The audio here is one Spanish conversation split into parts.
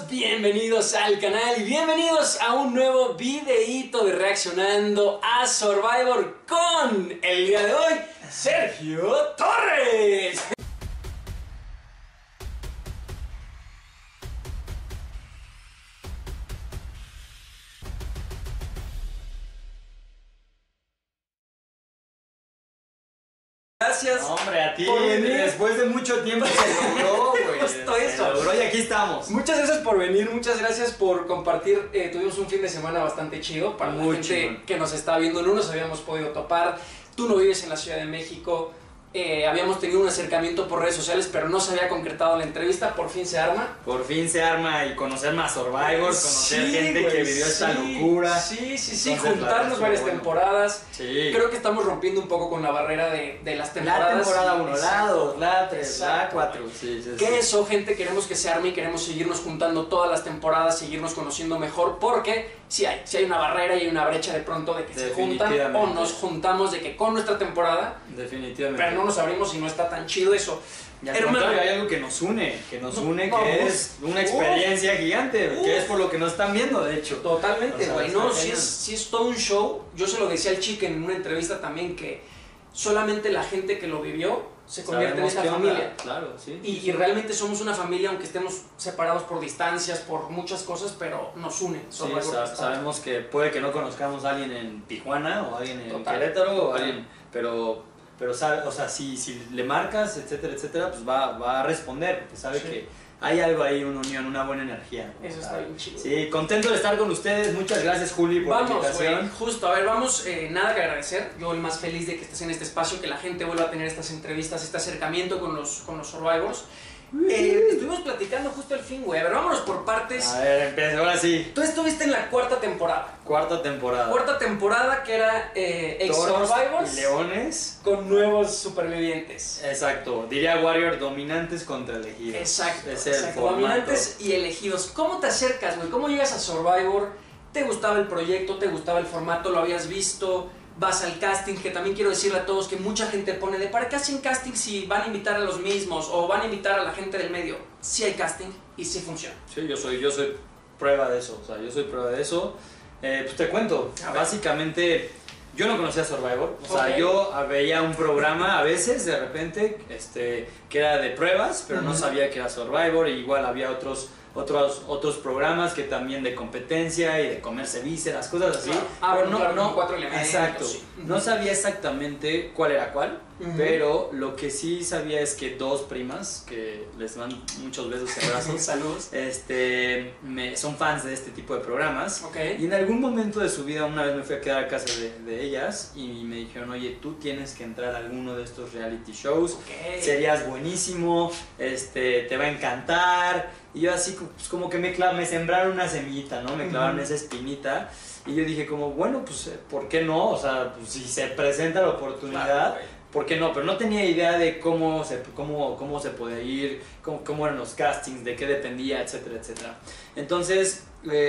bienvenidos al canal y bienvenidos a un nuevo videíto de reaccionando a Survivor con el día de hoy, Sergio Torres. Gracias. Hombre, a ti, por venir. después de mucho tiempo se logró, güey. Justo eso. Se logró y aquí estamos. Muchas gracias por venir, muchas gracias por compartir. Tuvimos un fin de semana bastante chido para la gente que nos está viendo. No nos habíamos podido topar. Tú no vives en la Ciudad de México. Habíamos tenido un acercamiento por redes sociales, pero no se había concretado la entrevista. Por fin se arma. Por fin se arma y conocer más Survivor, conocer Sí, gente güey, que vivió esta locura. Sí, Entonces, juntarnos varias temporadas. Sí. Creo que estamos rompiendo un poco con la barrera de las temporadas. La temporada 1, la 2, la 3, la Exacto. 4. Sí, Que eso, gente, queremos que se arme y queremos seguirnos juntando todas las temporadas, seguirnos conociendo mejor, porque sí hay una barrera y hay una brecha de pronto de que se juntan o nos juntamos de que con nuestra temporada, definitivamente. pero no nos abrimos y no está tan chido eso. Y al contrario, hay algo que nos une, que es una experiencia gigante, que es por lo que nos están viendo, de hecho. Totalmente, güey, o sea, no, sí es todo un show. Yo se lo decía al Chique en una entrevista también, que solamente la gente que lo vivió se convierte en esta familia. Claro, sí. Y realmente somos una familia, aunque estemos separados por distancias, por muchas cosas, pero nos une. Sí, sabemos que puede que no conozcamos a alguien en Tijuana o a alguien en Querétaro o alguien, pero sabe, o sea, si le marcas, etcétera, etcétera, pues va a responder, porque sabe que hay algo ahí, una unión, una buena energía. Eso está bien chido. Sí, contento de estar con ustedes. Muchas gracias, Juli, por la invitación. Wey, justo, a ver, vamos, nada que agradecer. Yo el más feliz de que estés en este espacio, que la gente vuelva a tener estas entrevistas, este acercamiento con los Survivors. Estuvimos platicando justo al fin, güey. A ver, vámonos por partes. A ver, empieza, ahora sí. Tú estuviste en la cuarta temporada. Cuarta temporada Que era ex-Survivors y Leones con nuevos supervivientes. Exacto, diría Warrior, dominantes contra elegidos. Exacto, es el formato. Dominantes y elegidos. ¿Cómo te acercas, güey? ¿Cómo llegas a Survivor? ¿Te gustaba el proyecto? ¿Te gustaba el formato? ¿Lo habías visto? Vas al casting, que también quiero decirle a todos que mucha gente pone de ¿para qué hacen casting si van a invitar a los mismos o van a invitar a la gente del medio? Sí hay casting y sí funciona. Sí, yo soy prueba de eso, o sea, yo soy prueba de eso. Pues te cuento, básicamente yo no conocía Survivor, o sea, yo veía un programa a veces, de repente, que era de pruebas, pero no sabía que era Survivor, y igual había otros programas que también de competencia y de comerse vísceras, cosas así. Pero no 4 elementos. Exacto. Sí. No sabía exactamente cuál era cuál, pero lo que sí sabía es que dos primas, que les mando muchos besos y abrazos, saludos, son fans de este tipo de programas. Okay. Y en algún momento de su vida, una vez me fui a quedar a casa de ellas y me dijeron, oye, tú tienes que entrar a alguno de estos reality shows, serías buenísimo, te va a encantar. Y yo así, pues como que me sembraron una semillita, ¿no? Me clavaron esa espinita. Y yo dije como, bueno, pues, ¿por qué no? O sea, pues, si se presenta la oportunidad, ¿por qué no? Pero no tenía idea de cómo se podía ir, cómo eran los castings, de qué dependía, etcétera, etcétera. Entonces,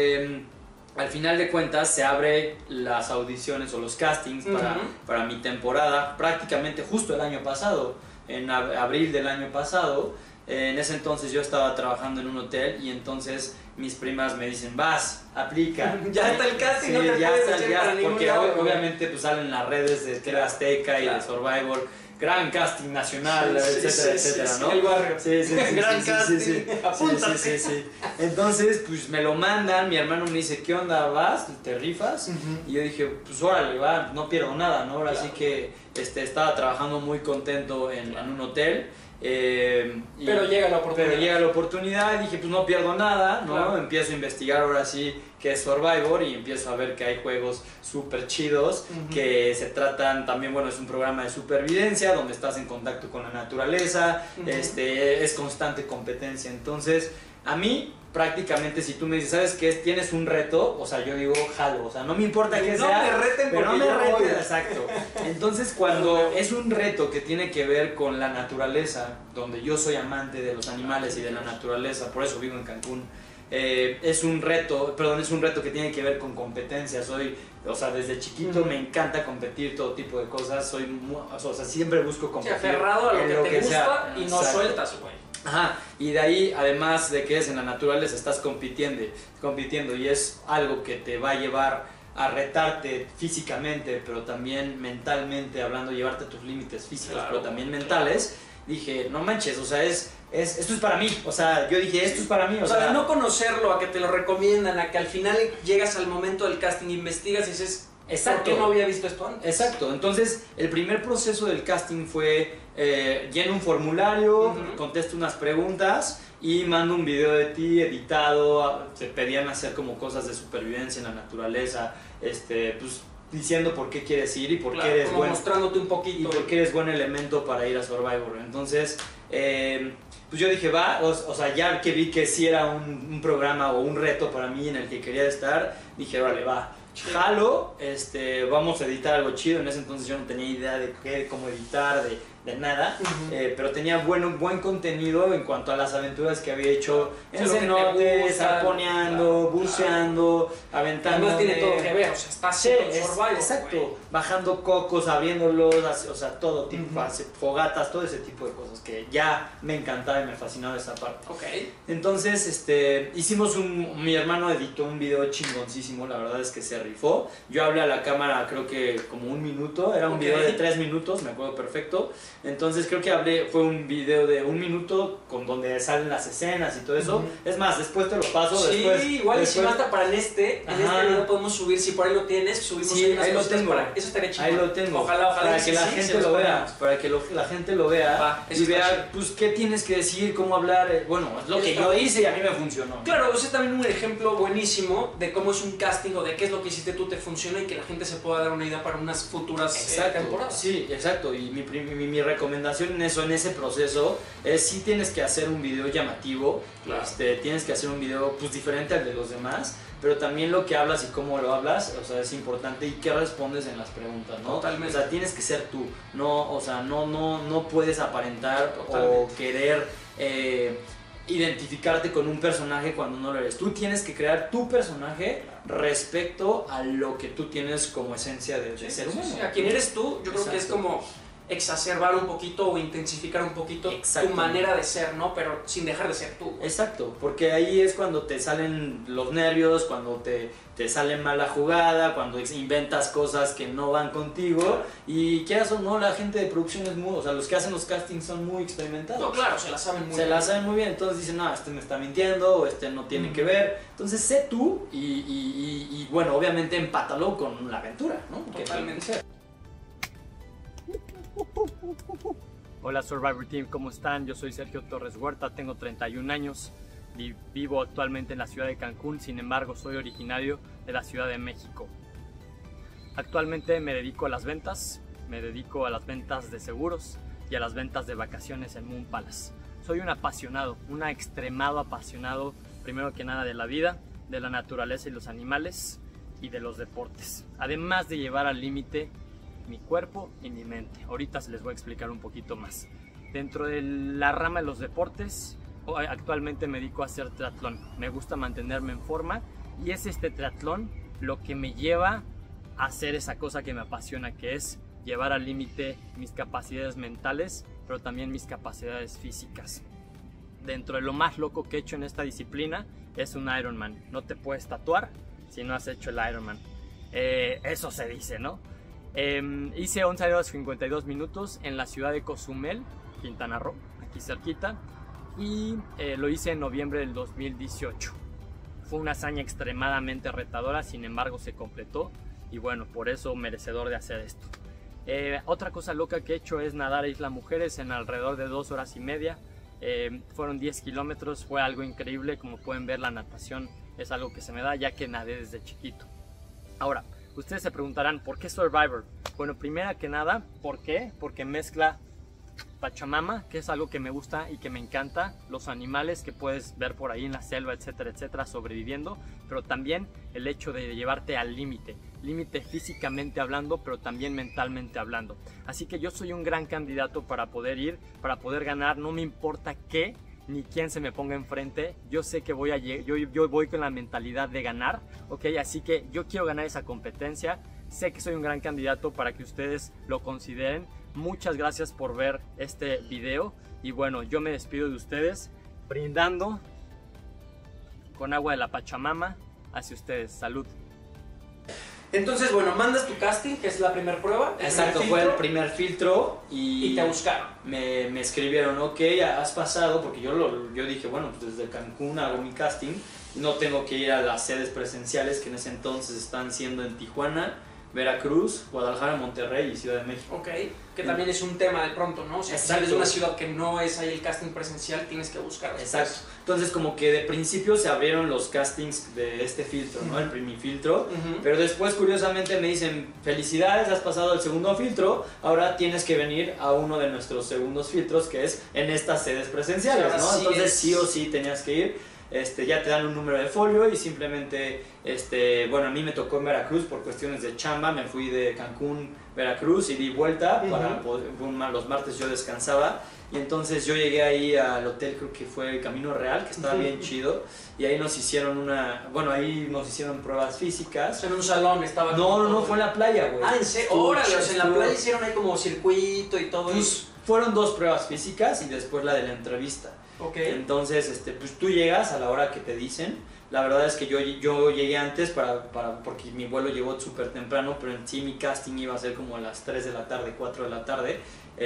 al final de cuentas, se abren las audiciones o los castings para mi temporada, prácticamente justo el año pasado, en abril del año pasado. En ese entonces yo estaba trabajando en un hotel y entonces mis primas me dicen, vas, aplica. Ya está el casting, sí, no te ya puedes está, decir para ningún porque lado, obviamente pues salen las redes de TV Azteca y de Survivor, gran casting nacional, etcétera, etcétera, ¿no? El barrio. Sí, gran casting. Apúntate. Sí. Entonces, pues me lo mandan, mi hermano me dice, ¿qué onda, vas? ¿Te rifas? Y yo dije, pues órale, va, no pierdo nada, ¿no? Ahora sí que estaba trabajando muy contento en un hotel. Pero llega la oportunidad. Y dije, pues no pierdo nada, ¿no? Empiezo a investigar ahora sí qué es Survivor y empiezo a ver que hay juegos súper chidos que se tratan también, bueno, es un programa de supervivencia donde estás en contacto con la naturaleza, es constante competencia. Entonces, a mí prácticamente si tú me dices, ¿sabes qué? Tienes un reto, o sea, yo digo, jalo, o sea, no me importa que sea, me reten, pero no me reten, exacto. Entonces, cuando es un reto que tiene que ver con la naturaleza, donde yo soy amante de los animales y de la naturaleza, por eso vivo en Cancún, es un reto que tiene que ver con competencia. O sea, desde chiquito me encanta competir, todo tipo de cosas, siempre busco competir. Aferrado a lo que te gusta y no sueltas, güey. Ajá, y de ahí, además de que es en la naturaleza, estás compitiendo y es algo que te va a llevar a retarte físicamente, pero también mentalmente, hablando, llevarte a tus límites físicos, claro, pero también mentales. Dije, no manches, o sea, esto es para mí, o sea, yo dije, esto es para mí, o sea, de no conocerlo, a que te lo recomiendan, a que al final llegas al momento del casting, investigas y dices, exacto, ¿por qué no había visto esto antes? Exacto, entonces el primer proceso del casting fue, lleno un formulario, contesto unas preguntas y mando un video de ti editado, te pedían hacer como cosas de supervivencia en la naturaleza, pues diciendo por qué quieres ir y por qué eres bueno, mostrándote un poquito y por qué eres buen elemento para ir a Survivor. Entonces, pues yo dije, va, o sea, ya que vi que sí era un programa o un reto para mí en el que quería estar, dije, vale, va, jalo, vamos a editar algo chido. En ese entonces yo no tenía idea de cómo editar, de nada, pero tenía buen contenido en cuanto a las aventuras que había hecho en cenotes, arponeando, buceando, aventando. Además tiene todo que ver, o sea, está haciendo Survivor. Exacto, wey, bajando cocos, abriéndolos, o sea, todo tipo, fogatas, todo ese tipo de cosas que ya me encantaba y me fascinaba esa parte. Okay. Entonces, hicimos mi hermano editó un video chingoncísimo, la verdad es que se rifó. Yo hablé a la cámara creo que como 1 minuto, era un video de 3 minutos, me acuerdo perfecto. Entonces creo que fue un video de 1 minuto con donde salen las escenas y todo eso. Es más, después te lo paso. Sí, igual y si no hasta para en este video podemos subir, si por ahí lo tienes, subimos. Sí, ahí lo tengo. Eso estaría chido. Ahí lo tengo. Ojalá. Para que la gente lo vea, para que la gente lo vea y vea, pues, qué tienes que decir, cómo hablar. Bueno, es lo que yo hice y a mí me funcionó. Claro, ese es también un ejemplo buenísimo de cómo es un casting o de qué es lo que hiciste tú te funciona y que la gente se pueda dar una idea para unas futuras temporadas. Sí, exacto. Y mi recomendación en ese proceso es si tienes que hacer un video llamativo, claro. Tienes que hacer un video pues diferente al de los demás, pero también lo que hablas y cómo lo hablas, o sea, es importante, y qué respondes en las preguntas, ¿no? Totalmente. O sea, tienes que ser tú, no, o sea, no puedes aparentar o querer identificarte con un personaje cuando no lo eres. Tú tienes que crear tu personaje respecto a lo que tú tienes como esencia de ser humano. Sí, a quien eres tú, yo creo que es como exacerbar un poquito o intensificar un poquito tu manera de ser, ¿no? Pero sin dejar de ser tú. Exacto, porque ahí es cuando te salen los nervios, cuando te sale mal la jugada, cuando inventas cosas que no van contigo. Claro. Y quieras o no, la gente de producción es muy, o sea, los que hacen los castings son muy experimentados. No, claro, se la saben muy bien. Se la saben muy bien, entonces dicen, no, me está mintiendo, o no tiene que ver. Entonces sé tú y bueno, obviamente empátalo con la aventura, ¿no? Totalmente. Hola Survivor Team, ¿cómo están? Yo soy Sergio Torres Huerta, tengo 31 años y vivo actualmente en la ciudad de Cancún, sin embargo soy originario de la Ciudad de México. Actualmente me dedico a las ventas de seguros y a las ventas de vacaciones en Moon Palace. Soy un apasionado, un extremado apasionado, primero que nada de la vida, de la naturaleza y los animales y de los deportes, además de llevar al límite mi cuerpo y mi mente. Ahorita se les voy a explicar un poquito más. Dentro de la rama de los deportes, actualmente me dedico a hacer triatlón. Me gusta mantenerme en forma y es este triatlón lo que me lleva a hacer esa cosa que me apasiona, que es llevar al límite mis capacidades mentales, pero también mis capacidades físicas. Dentro de lo más loco que he hecho en esta disciplina es un Ironman. No te puedes tatuar si no has hecho el Ironman. Eso se dice, ¿no? Hice 11 horas 52 minutos en la ciudad de Cozumel, Quintana Roo, aquí cerquita, y lo hice en noviembre del 2018. Fue una hazaña extremadamente retadora, sin embargo se completó y bueno, por eso merecedor de hacer esto. Otra cosa loca que he hecho es nadar a Isla Mujeres en alrededor de 2 horas y media. Fueron 10 kilómetros, fue algo increíble. Como pueden ver, la natación es algo que se me da ya que nadé desde chiquito. Ahora, ustedes se preguntarán, ¿por qué Survivor? Bueno, primero que nada, ¿por qué? Porque mezcla Pachamama, que es algo que me gusta y que me encanta, los animales que puedes ver por ahí en la selva, etcétera, etcétera, sobreviviendo, pero también el hecho de llevarte al límite físicamente hablando, pero también mentalmente hablando. Así que yo soy un gran candidato para poder ir, para poder ganar, no me importa qué ni quién se me ponga enfrente. Yo sé que yo voy con la mentalidad de ganar, ¿ok? Así que yo quiero ganar esa competencia. Sé que soy un gran candidato para que ustedes lo consideren. Muchas gracias por ver este video Y bueno, yo me despido de ustedes brindando con agua de la Pachamama hacia ustedes. Salud. Entonces, bueno, mandas tu casting, que es la primera prueba. Exacto, fue el primer filtro y te buscaron. Me escribieron, ok, has pasado, porque yo dije, bueno, pues desde Cancún hago mi casting, no tengo que ir a las sedes presenciales que en ese entonces están siendo en Tijuana, Veracruz, Guadalajara, Monterrey y Ciudad de México. Ok, que también es un tema de pronto, ¿no? O sea, si eres de una ciudad que no es ahí el casting presencial, tienes que buscarlo. Exacto. Entonces como que de principio se abrieron los castings de este filtro, ¿no? El primer filtro. Pero después curiosamente me dicen, felicidades, has pasado el segundo filtro, ahora tienes que venir a uno de nuestros segundos filtros, que es en estas sedes presenciales, ¿no? Entonces sí o sí tenías que ir. Ya te dan un número de folio y simplemente, bueno, a mí me tocó en Veracruz por cuestiones de chamba, me fui de Cancún, Veracruz y di vuelta, para los martes yo descansaba, y entonces yo llegué ahí al hotel, creo que fue Camino Real, que estaba bien chido, y ahí nos hicieron ahí nos hicieron pruebas físicas. En un salón estaba... No, fue en la playa, güey. Ah, ¿en serio? Órale, o sea, en la playa hicieron ahí como circuito y todo eso. Fueron 2 pruebas físicas y después la de la entrevista. Okay. Entonces, pues tú llegas a la hora que te dicen. La verdad es que yo llegué antes porque mi vuelo llegó súper temprano, pero en sí mi casting iba a ser como a las 3 de la tarde, 4 de la tarde,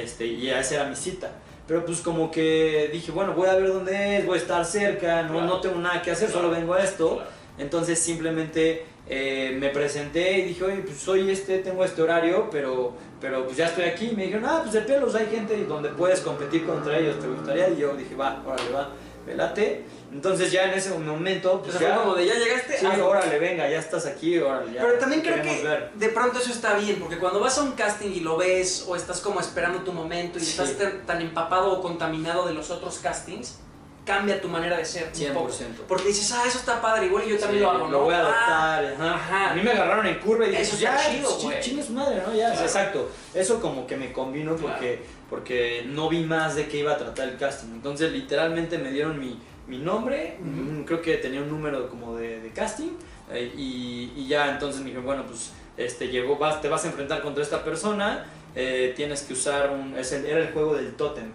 y esa era mi cita. Pero pues como que dije, bueno, voy a ver dónde es, voy a estar cerca, no tengo nada que hacer, solo vengo a esto. Entonces simplemente me presenté y dije, oye, pues soy tengo este horario, pero pues ya estoy aquí. Y me dijeron, pues de pelos, hay gente donde puedes competir contra ellos, ¿te gustaría? Y yo dije, órale, velate. Entonces ya en ese momento, pues ya, fue como de ya llegaste. Sí, órale, venga, ya estás aquí, órale, ya. Pero también creo que de pronto eso está bien, porque cuando vas a un casting y lo ves, o estás como esperando tu momento y estás tan empapado o contaminado de los otros castings, cambia tu manera de ser 100%. un poco. Porque dices, eso está padre, igual yo también lo hago, ¿no? Lo voy a adaptar, ajá. A mí me agarraron en curva y dije, eso está chido, güey. Chingue su madre, ¿no? Ya, exacto. Eso como que me convino porque no vi más de qué iba a tratar el casting. Entonces, literalmente me dieron mi nombre, creo que tenía un número como de casting, y ya entonces me dijeron, bueno, pues te vas a enfrentar contra esta persona, tienes que usar era el juego del tótem.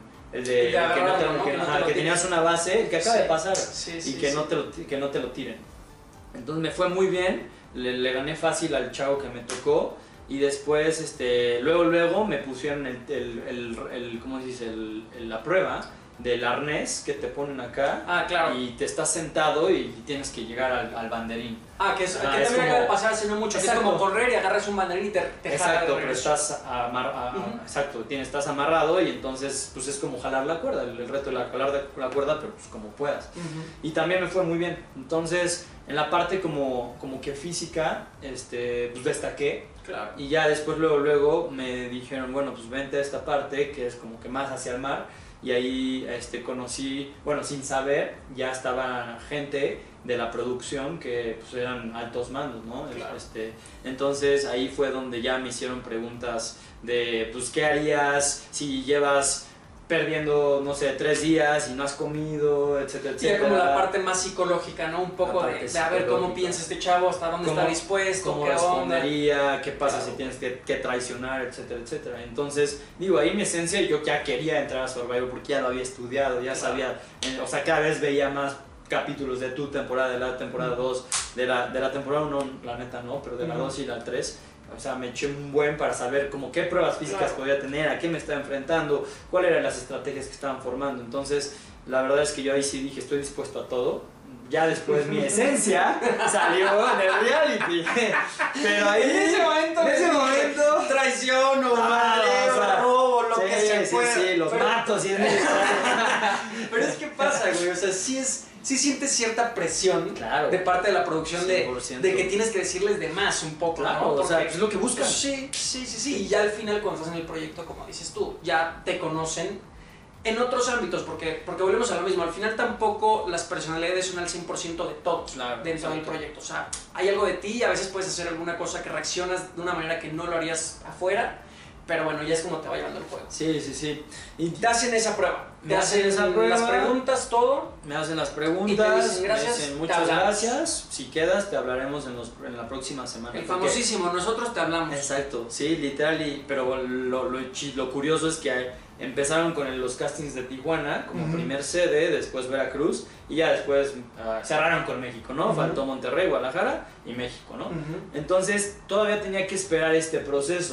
Que tenías una base, el que acaba de pasar, que no te lo tiren. Entonces me fue muy bien, le gané fácil al chavo que me tocó, y después luego me pusieron ¿cómo se dice? La prueba del arnés que te ponen acá. Claro. Y te estás sentado y tienes que llegar al banderín. Que también acaba de pasar hace no mucho, que es como correr y agarras un banderín y te exacto, pero estás estás amarrado, y entonces pues es como jalar la cuerda, el reto de jalar la cuerda, pero pues como puedas. Y también me fue muy bien. Entonces en la parte como que física, pues destaqué. Claro. Y ya después luego me dijeron, bueno, pues vente a esta parte que es como que más hacia el mar. Y ahí conocí, bueno, sin saber, ya estaba gente de la producción que pues eran altos mandos, ¿no? Claro. Entonces ahí fue donde ya me hicieron preguntas de, pues, ¿qué harías si llevas perdiendo, no sé, 3 días y no has comido, etcétera, etcétera? Sí, como la parte más psicológica, ¿no? Un poco de a ver cómo piensa este chavo, hasta dónde está dispuesto, cómo qué respondería, qué pasa si tienes que traicionar, etcétera, etcétera. Entonces, ahí mi esencia, yo ya quería entrar a Survivor porque ya lo había estudiado, ya sabía, o sea, cada vez veía más capítulos de tu temporada, de la temporada 2, de la temporada 1, la neta no, pero de la 2 y la 3. O sea, me eché un buen para saber como qué pruebas físicas podía tener, a qué me estaba enfrentando, cuáles eran las estrategias que estaban formando. Entonces, la verdad es que yo ahí sí dije, estoy dispuesto a todo. Ya después mi esencia salió en el reality. Pero ahí, en ese momento traición o mareo, robo, lo que se pueda. Sí, los matos y es Pero es que pasa, güey, o sea, sí sientes cierta presión de parte de la producción de que tienes que decirles de más un poco, ¿no? Porque, o sea, es lo que buscan. Sí. Y ya al final cuando estás en el proyecto, como dices tú, ya te conocen en otros ámbitos, porque volvemos a lo mismo. Al final tampoco las personalidades son al 100% de todos dentro del proyecto. O sea, hay algo de ti y a veces puedes hacer alguna cosa que reaccionas de una manera que no lo harías afuera. Pero bueno, ya es como te va llevando el juego. Sí, sí, sí. Y te hacen esa prueba. Me hacen esa prueba. Las preguntas, todo. Me hacen las preguntas. Y te dicen gracias. Me dicen muchas gracias. Si quedas, te hablaremos en la próxima semana. El famosísimo, nosotros te hablamos. Exacto, sí, literal. Pero lo curioso es que empezaron con los castings de Tijuana como primer sede, después Veracruz y ya después cerraron con México, ¿no? Faltó Monterrey, Guadalajara y México, ¿no? Entonces todavía tenía que esperar este proceso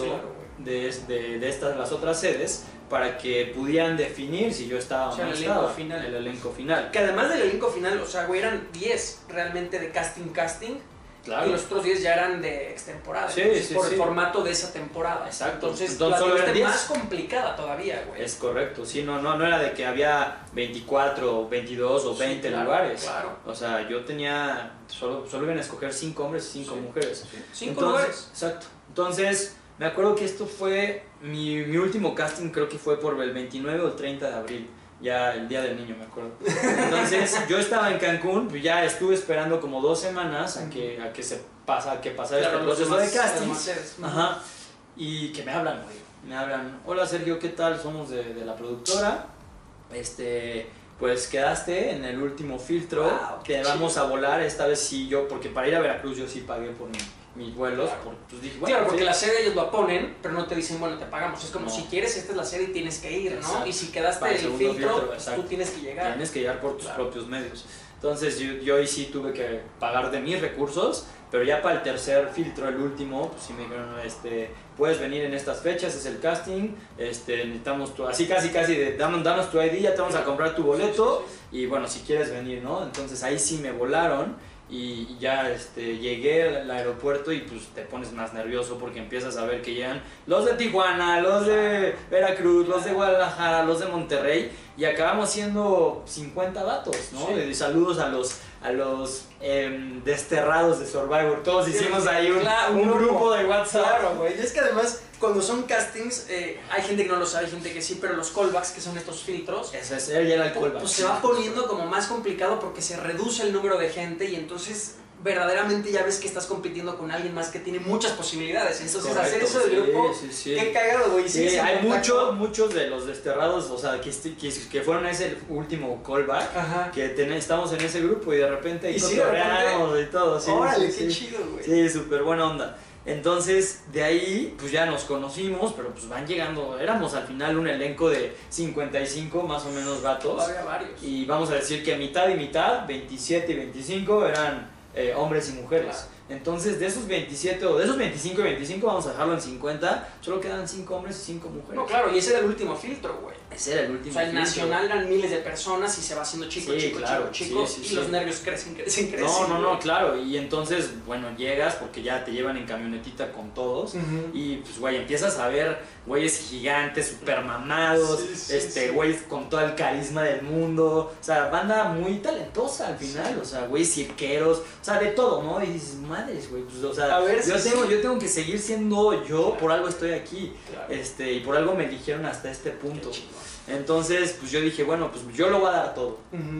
de las otras sedes para que pudieran definir si yo estaba o no estaba. El elenco final. Que además del elenco final, o sea, güey, eran 10 realmente de casting. Claro. Y los otros 10 ya eran de extemporada. Sí, sí, por sí. el formato de esa temporada. Exacto. Entonces solo la eran 10. más complicada todavía, güey. Es correcto, sí, no era de que había 24, 22 o 20 lugares. Claro. O sea, yo tenía, solo iban a escoger 5 hombres y 5 mujeres. Sí. 5 lugares. Exacto. Entonces, me acuerdo que esto fue mi último casting, creo que fue por el 29 o el 30 de abril. Ya el Día del Niño, me acuerdo. Entonces, yo estaba en Cancún, pues ya estuve esperando como 2 semanas a que pasara este proceso de casting. Ajá. Y que me hablan, güey. Me hablan, hola Sergio, ¿qué tal? Somos de la productora. Pues quedaste en el último filtro. Wow, te vamos a volar esta vez sí yo, porque para ir a Veracruz yo sí pagué por mis vuelos. Claro. Pues dije, bueno, claro, porque sí. La sede ellos lo ponen, pero no te dicen, bueno, te pagamos. Es como si quieres, esta es la sede y tienes que ir, ¿no? Exacto. Y si quedaste en el filtro, tú tienes que llegar. Tienes que llegar por tus propios medios. Entonces yo ahí sí tuve que pagar de mis recursos, pero ya para el tercer filtro, el último, pues sí me dijeron, puedes venir en estas fechas, es el casting, necesitamos así casi danos tu ID, ya te vamos a comprar tu boleto y bueno, si quieres venir, ¿no? Entonces ahí sí me volaron y ya llegué al aeropuerto y pues te pones más nervioso porque empiezas a ver que llegan los de Tijuana, los de Veracruz, los de Guadalajara, los de Monterrey y acabamos siendo 50 vatos, ¿no? Sí. Saludos a los desterrados de Survivor, todos hicimos ahí un grupo de WhatsApp. Claro, güey, y es que además cuando son castings, hay gente que no lo sabe, hay gente que sí, pero los callbacks, que son estos filtros, él ya era el callback. Pues se va poniendo como más complicado porque se reduce el número de gente y entonces verdaderamente ya ves que estás compitiendo con alguien más que tiene muchas posibilidades. Entonces correcto, hacer eso del grupo, qué cagado, güey. Sí, hay muchos de los desterrados, o sea, que fueron ese último callback, ajá, que estamos en ese grupo y de repente ahí cotorreamos y todo. Sí, órale, qué chido, güey. Sí, súper buena onda. Entonces, de ahí, pues ya nos conocimos, pero pues van llegando, éramos al final un elenco de 55 más o menos gatos. Todavía varios. Y vamos a decir que mitad y mitad, 27 y 25 eran hombres y mujeres. Claro. Entonces, de esos 27 o de esos 25 y 25 vamos a dejarlo en 50, solo quedan 5 hombres y 5 mujeres. No, claro, y ese era el último filtro, güey. Ese era el último filtro. O sea, el nacional eran miles de personas y se va haciendo chico, chico, y los nervios crecen. No, claro, y entonces, bueno, llegas porque ya te llevan en camionetita con todos y pues, güey, empiezas a ver güeyes gigantes, super mamados, güeyes con todo el carisma del mundo, o sea, banda muy talentosa al final, o sea, güeyes cirqueros, o sea, de todo, ¿no? Y dices, madres, güey, pues, o sea, yo tengo que seguir siendo yo, por algo estoy aquí, claro. Y por algo me eligieron hasta este punto. Entonces, pues yo dije, bueno, pues yo lo voy a dar todo.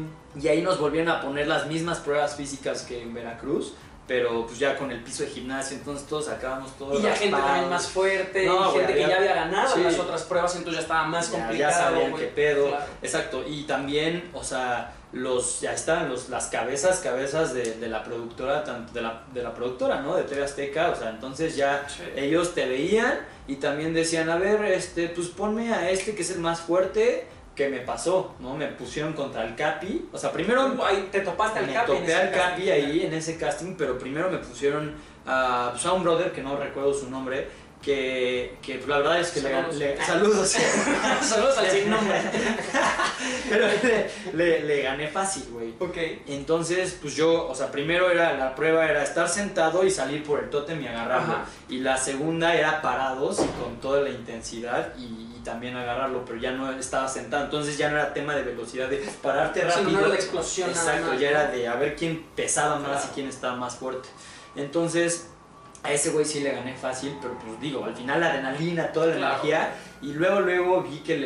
Y ahí nos volvieron a poner las mismas pruebas físicas que en Veracruz, pero pues ya con el piso de gimnasio, entonces todos acabamos todos. Y ya gente también más fuerte, y gente que ya había ganado las otras pruebas, entonces ya estaba más complicado. Ya sabían qué pedo, claro. Exacto, y también, o sea, ya estaban las cabezas de la productora, de la productora, ¿no? De TV Azteca, o sea, entonces ya ellos te veían y también decían, a ver, pues ponme a que es el más fuerte, que me pasó, ¿no? Me pusieron contra el Capi, o sea, primero ahí te topaste al Capi. Me topé al Capi ahí en ese casting, pero primero me pusieron a un brother que no recuerdo su nombre, que la verdad es que saludos saludos al sin nombre. Pero le gané fácil, güey. Okay. Entonces, pues yo, o sea, primero la prueba era estar sentado y salir por el tótem y agarrarlo. Ajá. Y la segunda era parados y con toda la intensidad y también agarrarlo, pero ya no estaba sentado. Entonces ya no era tema de velocidad, de pararte rápido. No era de explosión. Exacto, ya era de a ver quién pesaba más y quién estaba más fuerte. Entonces, a ese güey sí le gané fácil, pero pues digo, al final la adrenalina, toda la energía, y luego vi que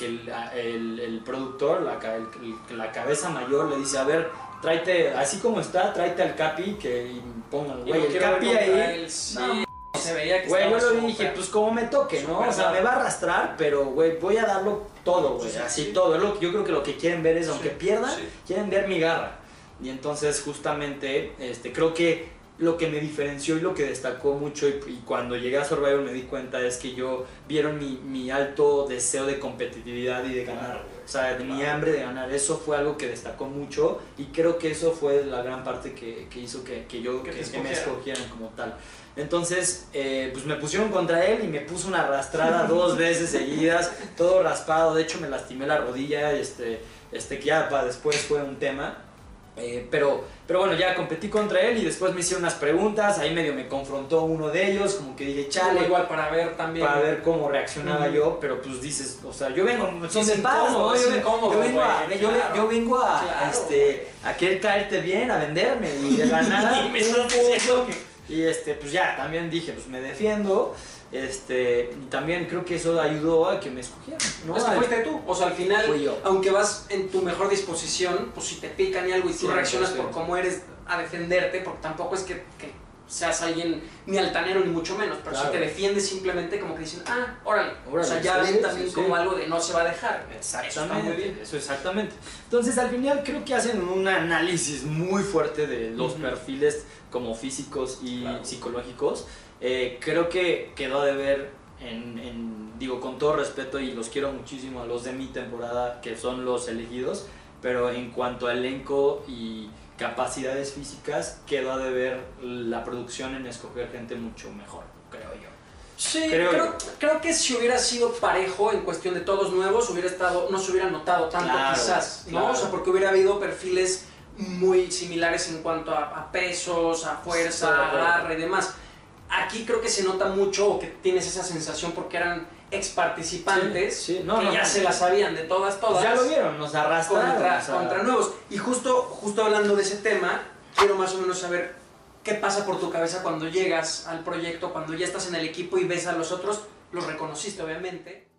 el productor, la cabeza mayor le dice, a ver, tráete, así como está, tráete al Capi, y pongan, güey, el Capi ahí, se veía que güey, yo estaba lo vi y dije, pues como me toque, ¿no? súper O sea, me va a arrastrar, pero, güey, voy a darlo todo, güey, Sí, así sí. todo. Yo creo que lo que quieren ver es, aunque Sí, pierdan, sí. quieren ver mi garra. Y entonces, justamente, creo que lo que me diferenció y lo que destacó mucho y cuando llegué a Survivor me di cuenta es que vieron mi alto deseo de competitividad y de ganar, o sea, de mi hambre de ganar. Eso fue algo que destacó mucho y creo que eso fue la gran parte que hizo que me escogieran como tal. Entonces, pues me pusieron contra él y me puso una arrastrada 2 veces seguidas, todo raspado. De hecho, me lastimé la rodilla, que ya para después fue un tema. Pero bueno, ya competí contra él y después me hicieron unas preguntas, ahí medio me confrontó uno de ellos, como que dije, chale, igual para ver también. para ver cómo reaccionaba yo, pero pues dices, o sea, yo vengo, son de paz, ¿no? Yo vengo a querer caerte bien, a venderme y de la nada, y pues ya, también dije, pues me defiendo. Y también creo que eso ayudó a que me escogieran, ¿no? Es que fuiste tú, o sea, al final, yo. aunque vas en tu mejor disposición, pues si te pican y algo y tú reaccionas por cómo eres a defenderte, porque tampoco es que seas alguien ni altanero ni mucho menos, pero si te defiendes simplemente como que dicen, órale, o sea, ya ven también como algo de no se va a dejar. Exactamente, eso está muy bien. eso exactamente. Entonces al final creo que hacen un análisis muy fuerte de los perfiles como físicos y psicológicos. Creo que quedó de ver, digo con todo respeto y los quiero muchísimo a los de mi temporada que son los elegidos, pero en cuanto a elenco y capacidades físicas quedó de ver la producción en escoger gente mucho mejor, creo yo. Sí, creo que si hubiera sido parejo en cuestión de todos nuevos, no se hubiera notado tanto quizás, ¿no? O sea, porque hubiera habido perfiles muy similares en cuanto a pesos, a fuerza, agarre y demás. Aquí creo que se nota mucho o que tienes esa sensación porque eran ex participantes que ya se la sabían de todas. Ya lo vieron, nos arrastraron contra nuevos. Y justo hablando de ese tema, quiero más o menos saber qué pasa por tu cabeza cuando llegas al proyecto, cuando ya estás en el equipo y ves a los otros, los reconociste obviamente.